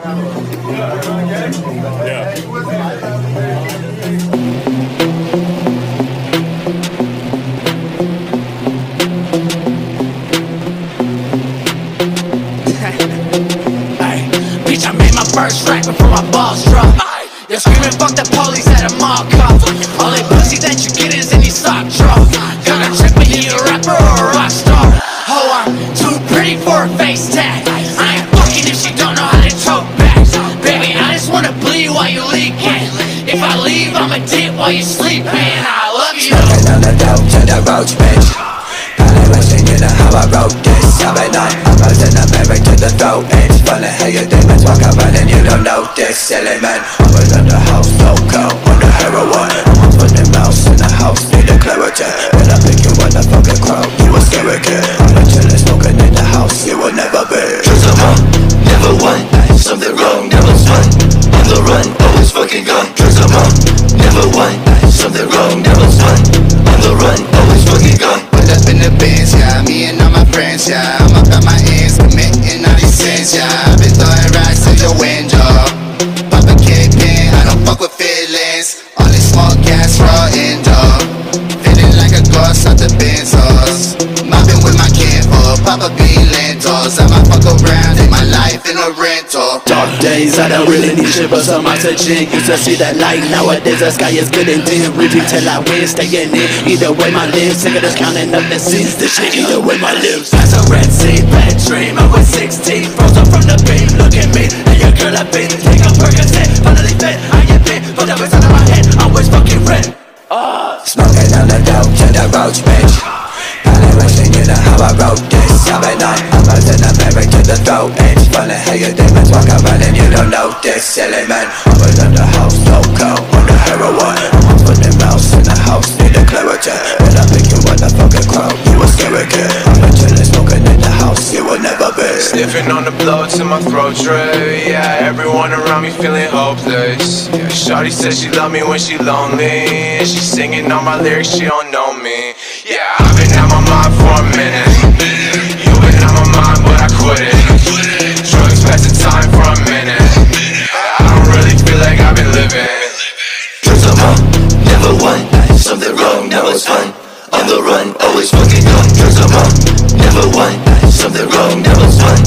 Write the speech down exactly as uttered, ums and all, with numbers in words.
Bitch, I made my first rack before my balls drop. You're screaming fuck the police at a mall cop. All that pussy that you get is any sock drop. Gotta check me, you a rapper or a rock star. Oh, I'm too pretty for a face tag. I ain't fucking if she don't know how to choke back. Baby, I just wanna bleed while you leaking. If I leave, I'ma dip while you sleeping. I love you. Smoking on the dope to the roach, bitch. Probably wishing you know how I wrote this. Every night I'm buzzing the lyric to the throat. It's funny how your demons walk around and you don't know this. Silly man, I was in the house, so cold on the heroin. I'm putting the mouse in the house, need a clarity. When I pick you in the fucking crowd, you a scary kid. I'm a chillin' smoking in the house, you will never be. Cause I'm on, never won. Something wrong, never fun. On the run, always fucking gone. Cause I'm on, never won. Something wrong, never fun. On the run, always fucking gone. Put up in the Benz, yeah, me and all my friends, yeah. I'm up at my ends, committing all these sins, yeah. I've been throwing rocks to your window. Pop a K-pin, I don't fuck with feelings. All this small gas raw endo. Feeling like a ghost out the Benzos. Mobbing with my kinfolk, Papa B lentils. I might fuck around, take my life in a rental. Dark days, I don't really need shit but some oxygen. Used to see that light, nowadays the sky is good and dim. Repeat till I win, staying in. Either way my lips, sick of this counting up the sins. This shit, either way my lips. That's a red sea, bad dream. I was sixteen, froze up from the beam. Look at me, and your girl I beat. Take a Percocet, finally fit. I get bit, put up inside of my head. I was fucking red. Uh. Smoking on the dope to the roach, bitch. Probably wishing you know how I wrote this. Every night I'm buzzing the lyric to the throat. It's funny how your demons walk around and you don't know this. Silly man, I was in the house, so cold on the heroin. I'm putting the mouse in the house, need a clarity. When I pick you in the fucking crowd, you a scary kid. I'm a chillin' smoking in the house, you will never be. Sniffing on the blow to my throat tray. Yeah, everyone around me feeling hopeless. Yeah, shawty says she love me when she lonely. And she singing all my lyrics, she don't know me. Yeah, I've been out my mind for a minute. You been out my mind, but I quit it. Drugs pass the time for a minute. I don't really feel like I've been living. Cause I'm on, never won. Something wrong, now it's fun. On the run, always fucking gone. Cause I'm on, never won. Something wrong, now it's fun.